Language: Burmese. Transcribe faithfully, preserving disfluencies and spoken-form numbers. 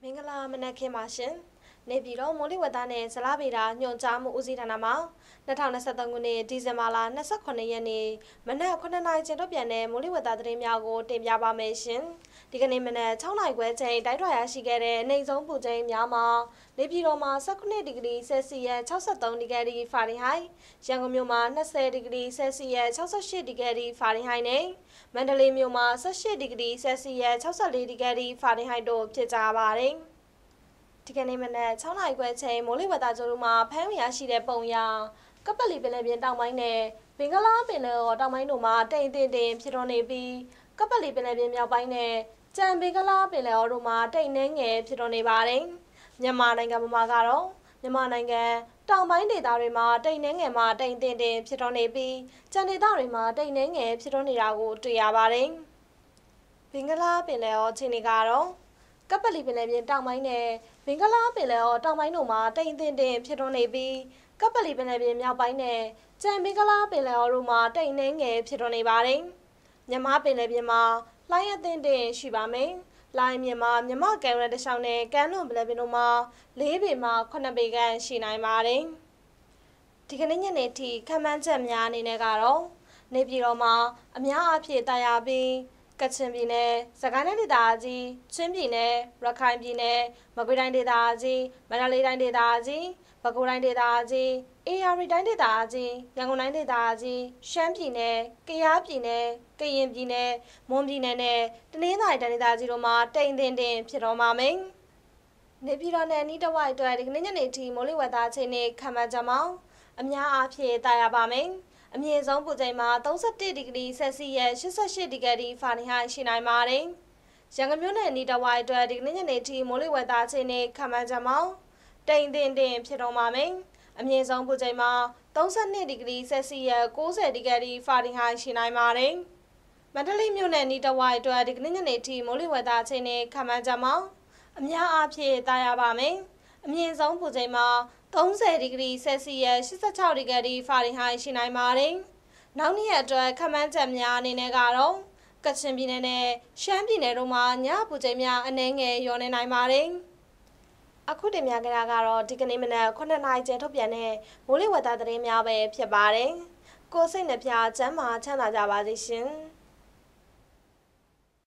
င်္ဂလာမနက်ခင်းပါရှင်။နေပြည်တော်မိုးလေဝသနဲ့ဇလဗေဒညွှန်ကြားမှုဦးစီးဌာနမှ၂၀၂၃ခုနှစ်ဒီဇင်ဘာလ၂၈ရက်နေ့မနက်ခုနှစ်နာရီချိန်ထုတ်ပြန်တဲ့မိုးလေဝသသတင်းများကိုတင်ပြပါမယ်ရှင်။ဒီကနေ့မနက်၆နာရီခွဲချိန်တိုက်ထွာရရှိခဲ့တဲ့နှိမ်ဆုံးပူချိန်များမှာနေပြည်တော်မှာ၁၉ဒီဂရီဆယ်စီယပ်၆၃ဒီဂရီဖာရင်ဟိုက်ရန်ကုန်မြို့မှာ၂၀ဒီဂရီဆယ်စီယပ်၆၈ဒီဂရီဖာရင်ဟိုက်နဲ့မန္တလေးမြို့မှာ၁၈ဒီဂရီဆယ်စီယပ်၆၄ဒီဂရီဖာရင်ဟိုက်တို့ဖြစ်ကြပါတယ်။ဒီကနေ့မနက်၆နာရီခွဲချိန်မိုးလေဝသကြိုးတို့မှာဖမ်းဝရရှိတဲ့ပုံရကပလီပင်လယ်ပြင်တောင်ပိုင်းနဲ့ဘင်္ဂလားပင်လယ်အော်တောင်ပိုင်းတို့မှာတိမ်တင်တင်ဖြစ်တော်နေပြီးကပလီပင်လယ်ပြင်မြောက်ပိုင်းနဲ့ကြံဘင်္ဂလားပင်လယ်အော်တို့မှာတိမ်နှင်းငယ်ဖြစ်တော်နေပါတယ်။မြန်မာနိုင်ငံမှာကတော့မြန်မာနိုင်ငံတောင်ပိုင်းဒေသတွေမှာတိမ်နှင်းငယ်မှာတိမ်တင်တင်ဖြစ်တော်နေပြီးကြံဒေသတွေမှာတိမ်နှင်းငယ်ဖြစ်တော်နေတာကိုတွေ့ရပါတယ်။ဘင်္ဂလားပင်လယ်အော်ခြေနေကတော့ကပလီပင်လယ်ပြင်တောင်ပိုင်းနဲ့ဘင်္ဂလားပင်လယ်အော်တောင်ပိုင်းတို့မှာတိမ်တင်တင်ဖြစ်ထွန်းနေပြီးကပလီပင်လယ်ပြင်မြောက်ပိုင်းနဲ့ကြံဘင်္ဂလားပင်လယ်အော်တို့မှာတိမ်နှင်းငယ်ဖြစ်ထွန်းနေပါတယ်။မြန်မာပင်လယ်ပြင်မှာလှိုင်းအသင့်တင်ရှိပါမယ်။လှိုင်းမြင့်မှာမြမကံရတချောင်းနဲ့ကမ်းလွန်ပင်လယ်ပြင်တို့မှာ၄ပေမှခုနှစ်ပေခန့်ရှိနိုင်ပါတယ်။ဒီကနေ့ညနေထိခန့်မှန်းချက်များအနေနဲ့ကတော့နေပြည်တော်မှာအများအားဖြင့်တာယာပြီးကချင်ပြည်နယ်၊စကိုင်းတိုင်းဒေသကြီး၊ချင်းပြည်နယ်၊ရခိုင်ပြည်နယ်၊မကွေးတိုင်းဒေသကြီး၊မန္တလေးတိုင်းဒေသကြီး၊ပဲခူးတိုင်းဒေသကြီး၊အေရဝတီတိုင်းဒေသကြီး၊ရန်ကုန်တိုင်းဒေသကြီး၊ရှမ်းပြည်နယ်၊ကယားပြည်နယ်၊ကရင်ပြည်နယ်၊မွန်ပြည်နယ်နဲ့တနင်္သာရီတိုင်းဒေသကြီးတို့မှာတိမ်တင်တင်ဖြစ်တော်မှာမယ်။နေပြည်တော်နဲ့နီးတဝိုက်အတွက်ဒီကနေ့ညနေထိမိုးလေဝသအချိန်နဲ့ခန့်မှန်းကြမှာအများအားဖြင့်တာယာပါမယ်။အမြင့်ဆုံးပူချိန်မှာ၃၁ဒီဂရီဆယ်စီယပ်၈၈ဒီဂရီဖာရင်ဟိုက်ရှိနိုင်ပါတယ်။ရန်ကုန်မြို့နယ်နီးတဝိုက်အတွက်ဒီကနေ့ညနေထိမိုးလေဝသအချိန်နဲ့ခန့်မှန်းကြမှာတိမ်တင်တင်ဖြစ်တော်မှာမယ်။အမြင့်ဆုံးပူချိန်မှာ၃၂ဒီဂရီဆယ်စီယပ်၉၀ဒီဂရီဖာရင်ဟိုက်ရှိနိုင်ပါတယ်။မန္တလေးမြို့နယ်နီးတဝိုက်အတွက်ဒီကနေ့ညနေထိမိုးလေဝသအချိန်နဲ့ခန့်မှန်းကြမှာအများအားဖြင့်တာယာပါမယ်။အမြင့်ဆုံးပူချိန်မှာ၃၀ဒီဂရီဆယ်စီယပ်၈၆ဒီဂရီဖာရင်ဟိုက်ရှိနိုင်ပါတယ်။နောက်နေ့အတွက်ခန့်မှန်းချက်များအနေနဲ့ကတော့ကချင်ပြည်နယ်နဲ့ရှမ်းပြည်နယ်တို့မှာညပူချိန်များအနည်းငယ်လျော့နေနိုင်ပါတယ်။အခုတင်ပြကြတာကတော့ဒီကနေ့မနက်ခုနှစ်နာရီကျထုတ်ပြန်တဲ့မိုးလေဝသသတင်းများပဲဖြစ်ပါတယ်။ကိုယ်စိတ်နှပြချမ်းသာချမ်းသာကြပါစေရှင်။